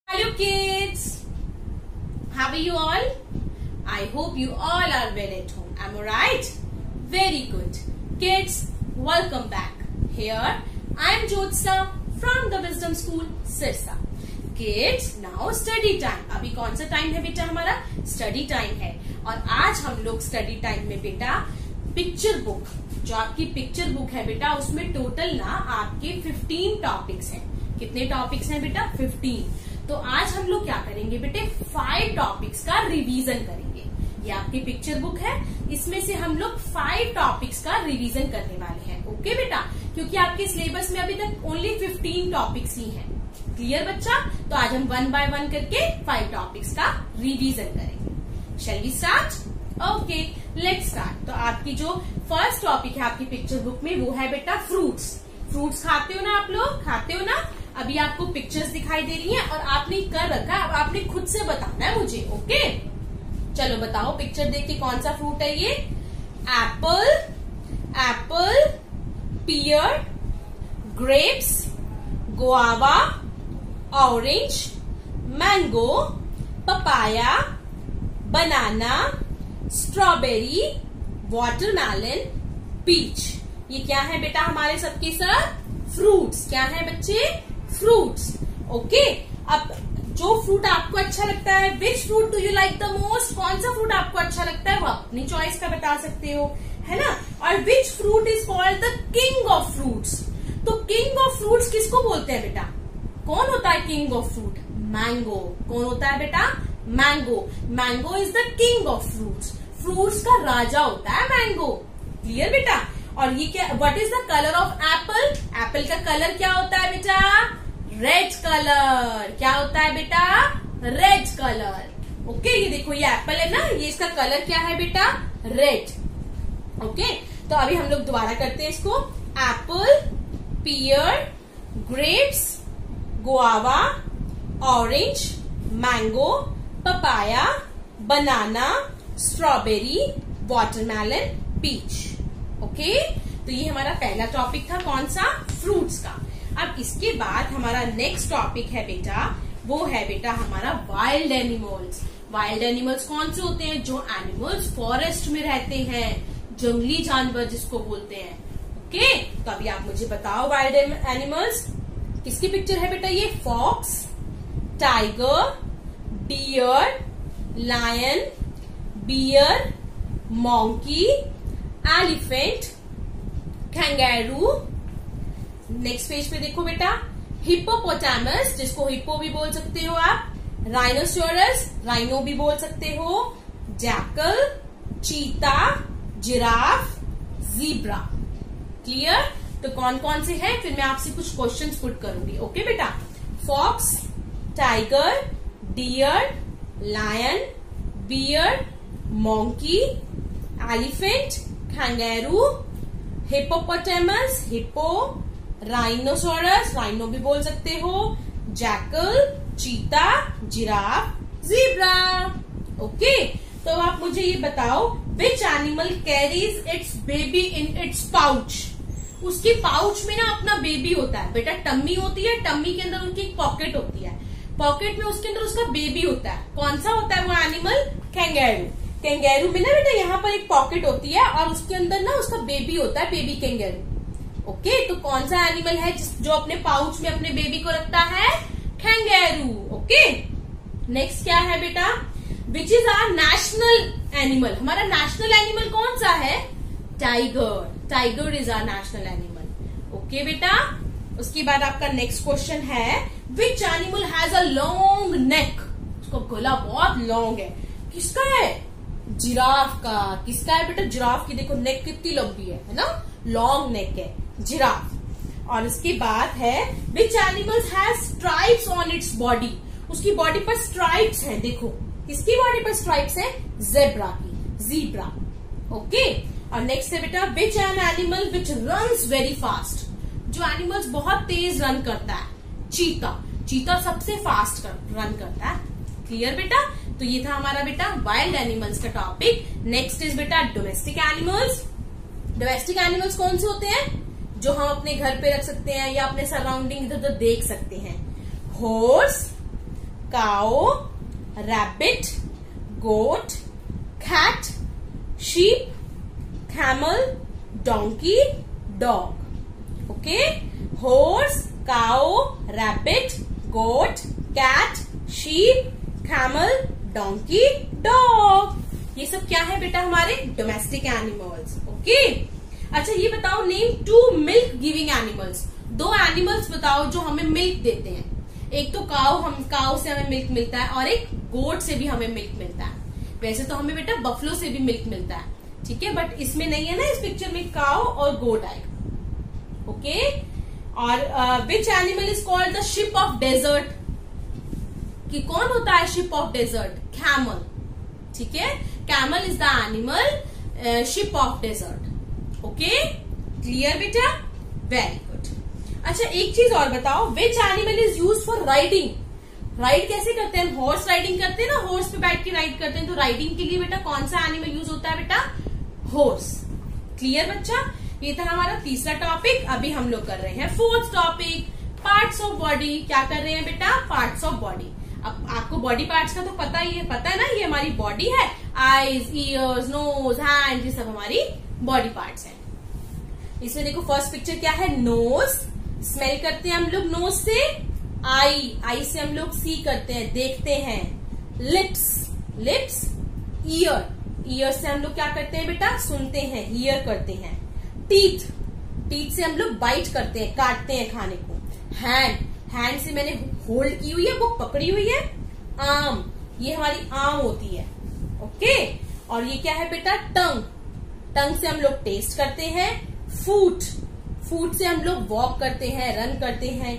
Hello kids, how are you all? I hope you all are well at home. Am I right? Very good. Kids, welcome back. Here I am Jyotsna from the Wisdom School, Sirsa. Kids, now study time. अभी कौन सा time है बेटा? हमारा study time है और आज हम लोग स्टडी टाइम में बेटा पिक्चर बुक, जो आपकी पिक्चर बुक है बेटा, उसमें टोटल ना आपके 15 टॉपिक्स हैं. कितने टॉपिक्स हैं बेटा? 15. तो आज हम लोग क्या करेंगे बेटे? 5 टॉपिक्स का रिवीजन करेंगे. ये आपकी पिक्चर बुक है, इसमें से हम लोग 5 टॉपिक्स का रिवीजन करने वाले हैं. ओके बेटा, क्योंकि आपके सिलेबस में अभी तक ओनली 15 टॉपिक्स ही हैं. क्लियर बच्चा? तो आज हम 1 बाय 1 करके 5 टॉपिक्स का रिवीजन करेंगे. Shall we start? Okay, let's start. तो आपकी जो फर्स्ट टॉपिक है आपकी पिक्चर बुक में वो है बेटा फ्रूट्स. फ्रूट्स खाते हो ना आप लोग? खाते हो ना? अभी आपको पिक्चर्स दिखाई दे रही हैं और आपने कर रखा है, अब आपने खुद से बताना है मुझे. ओके, चलो बताओ पिक्चर देख के कौन सा फ्रूट है ये? Apple, apple, pear, grapes, guava, orange, mango, papaya, banana, strawberry, watermelon, peach. ये क्या है बेटा हमारे सबके सब? फ्रूट्स. क्या है बच्चे? फ्रूट्स. ओके, अब जो फ्रूट आपको अच्छा लगता है, which fruit do you like the most? कौन सा फ्रूट आपको अच्छा लगता है वो अपनी चॉइस का बता सकते हो, है ना? और which fruit is called the king of fruits? तो किंग ऑफ फ्रूट्स किसको बोलते हैं बेटा? कौन होता है किंग ऑफ फ्रूट? मैंगो. कौन होता है बेटा? Mango. Mango is the king of fruits. Fruits का राजा होता है मैंगो. क्लियर बेटा? और ये क्या, what is the colour of apple? Apple का कलर क्या होता है बेटा? Red colour. क्या होता है बेटा? Red colour. ओके, ये देखो ये एप्पल है ना, ये इसका कलर क्या है बेटा? रेड. ओके, तो अभी हम लोग दोबारा करते हैं इसको. Apple, pear, grapes, guava, orange, mango, papaya, banana, strawberry, watermelon, peach. Okay, तो ये हमारा पहला टॉपिक था. कौन सा? फ्रूट्स का. अब इसके बाद हमारा नेक्स्ट टॉपिक है बेटा, वो है बेटा हमारा वाइल्ड एनिमल्स. वाइल्ड एनिमल्स कौन से होते हैं? जो एनिमल्स फॉरेस्ट में रहते हैं, जंगली जानवर जिसको बोलते हैं. ओके, तो अभी आप मुझे बताओ वाइल्ड एनिमल्स किसकी पिक्चर है बेटा? ये fox, tiger, deer, lion, bear, monkey, elephant, kangaroo. Next page पे देखो बेटा, हिप्पोपोटामस, जिसको हिप्पो भी बोल सकते हो आप, राइनोसोरस, राइनो भी बोल सकते हो, जैकल, चीता, जिराफ, जीब्रा. क्लियर? तो कौन कौन से हैं? फिर मैं आपसे कुछ क्वेश्चंस पुट करूंगी. ओके बेटा, fox, tiger, deer, lion, bear, monkey, elephant, kangaroo, hippopotamus, hippo, rhinoceros, rhino भी बोल सकते हो, जैकल, चीता, जिराफ, जीब्रा. ओके, तो आप मुझे ये बताओ, which animal carries its baby in its pouch? उसकी पाउच में ना अपना बेबी होता है बेटा. टम्मी होती है, टम्मी के अंदर उनकी एक पॉकेट होती है, पॉकेट में उसके अंदर उसका बेबी होता है. कौन सा होता है वो एनिमल? कैंगेरू. कैंगेरू में ना बेटा यहाँ पर एक पॉकेट होती है और उसके अंदर ना उसका बेबी होता है, बेबी कैंगेरू. ओके, तो कौन सा एनिमल है जो अपने पाउच में अपने बेबी को रखता है? कैंगेरू. ओके, नेक्स्ट क्या है बेटा? Which is our national animal? हमारा नेशनल एनिमल कौन सा है? Tiger. Tiger is our national animal. Okay बेटा, उसके बाद आपका नेक्स्ट क्वेश्चन है, which animal has a long neck? उसका गला बहुत लॉन्ग है. किसका है? जिराफ का. किसका है बेटा? जिराफ की. देखो नेक कितनी लंबी है ना? लॉन्ग नेक है जिराफ. और इसके बाद है, which animals has stripes on its body? उसकी बॉडी पर स्ट्राइप्स हैं. देखो किसकी बॉडी पर स्ट्राइप्स हैं? जेब्रा की, जीब्रा. ओके, और नेक्स्ट है बेटा, which an animal which runs very fast? जो एनिमल्स बहुत तेज रन करता है? चीता. चीता सबसे फास्ट रन करता है. क्लियर बेटा? तो ये था हमारा बेटा वाइल्ड एनिमल्स का टॉपिक. नेक्स्ट इज बेटा डोमेस्टिक एनिमल्स. डोमेस्टिक एनिमल्स कौन से होते हैं? जो हम अपने घर पे रख सकते हैं या अपने सराउंडिंग इधर उधर देख सकते हैं. Horse, cow, rabbit, goat, cat, sheep, camel, donkey, dog. Okay? Horse, cow, rabbit, goat, cat, sheep, camel, donkey, dog. ये सब क्या है बेटा? हमारे डोमेस्टिक एनिमल्स. ओके? अच्छा ये बताओ, name 2 milk giving animals. 2 animals बताओ जो हमें मिल्क देते हैं. एक तो काऊ से हमें मिल्क मिलता है और एक गोट से भी हमें मिल्क मिलता है. वैसे तो हमें बेटा बफलो से भी मिल्क मिलता है, ठीक है, बट इसमें नहीं है ना, इस पिक्चर में काऊ और गोट आएगा. ओके? और which animal is called the ship of desert. कि कौन होता है शिप ऑफ डेजर्ट? कैमल. ठीक है, camel is the animal ship of desert. Okay, clear बेटा? Very good. अच्छा एक चीज और बताओ, which animal is use for riding. Ride कैसे करते हैं? हॉर्स राइडिंग करते हैं ना, हॉर्स पे बैठ के राइड करते हैं. तो राइडिंग के लिए बेटा कौन सा एनिमल यूज होता है बेटा? हॉर्स. क्लियर बच्चा? ये था हमारा तीसरा टॉपिक. अभी हम लोग कर रहे हैं 4th topic, parts of body. क्या कर रहे हैं बेटा? Parts of body. अब आपको बॉडी पार्ट्स का तो पता है ना, ये हमारी बॉडी है. आईज, ईयर्स, नोज, हैंड, ये सब हमारी बॉडी पार्ट्स हैं. इसमें देखो फर्स्ट पिक्चर क्या है? नोज. स्मेल करते हैं हम लोग नोज से. आई से हम लोग सी करते हैं, देखते हैं. लिप्स. ईयर से हम लोग क्या करते हैं बेटा? सुनते हैं, हियर करते हैं. टीथ से हम लोग बाइट करते हैं, काटते हैं खाने को. हैंड से मैंने होल्ड की हुई है, वो पकड़ी हुई है. आर्म, ये हमारी आर्म होती है. ओके? और ये क्या है बेटा? टंग से हम लोग टेस्ट करते हैं. फूट से हम लोग वॉक करते हैं, रन करते हैं.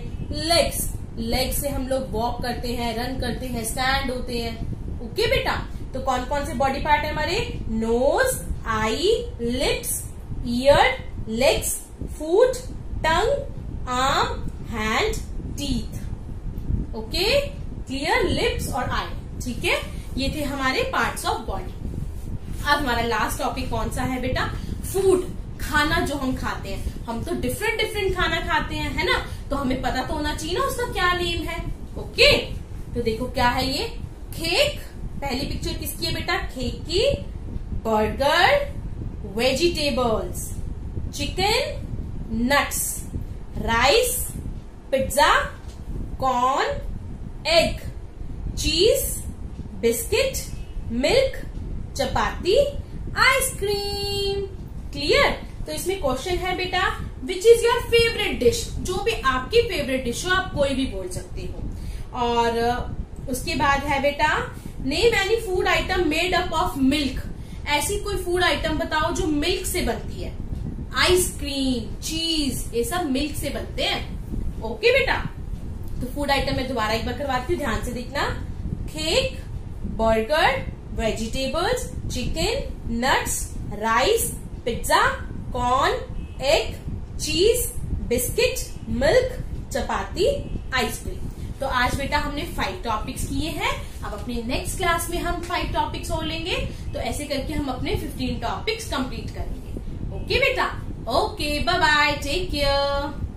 लेग से हम लोग वॉक करते हैं, रन करते हैं, स्टैंड होते हैं. ओके बेटा? तो कौन कौन से बॉडी पार्ट है हमारे? Nose, eye, lips, ear, legs, foot, tongue, arm, hand, teeth. Okay? Clear? Lips और आई. ठीक है, ये थे हमारे पार्ट्स ऑफ बॉडी. अब हमारा लास्ट टॉपिक कौन सा है बेटा? फूड. खाना जो हम खाते हैं. हम तो डिफरेंट खाना खाते हैं, है ना? तो हमें पता तो होना चाहिए ना उसका क्या नेम है. ओके? तो देखो क्या है ये? केक. पहली पिक्चर किसकी है बेटा? केक की. Burger, vegetables, chicken, nuts, rice, pizza, corn, egg, cheese, biscuit, milk, chapati, ice cream. Clear? तो इसमें क्वेश्चन है बेटा, which is your favourite dish. जो भी आपकी फेवरेट डिश हो, आप कोई भी बोल सकते हो. और उसके बाद है बेटा, name any food item made up of milk. ऐसी कोई फूड आइटम बताओ जो मिल्क से बनती है. आइसक्रीम, चीज, ये सब मिल्क से बनते हैं. ओके बेटा? तो फूड आइटम मैं दोबारा एक बार करवाती हूँ, ध्यान से देखना. Cake, burger, vegetables, chicken, nuts, rice, pizza, corn, egg, cheese, biscuit, milk, chapati, ice cream. तो आज बेटा हमने 5 टॉपिक्स किए हैं. अब अपने नेक्स्ट क्लास में हम 5 टॉपिक्स और लेंगे. तो ऐसे करके हम अपने 15 टॉपिक्स कंप्लीट करेंगे. ओके बेटा? Okay, bye bye, take care.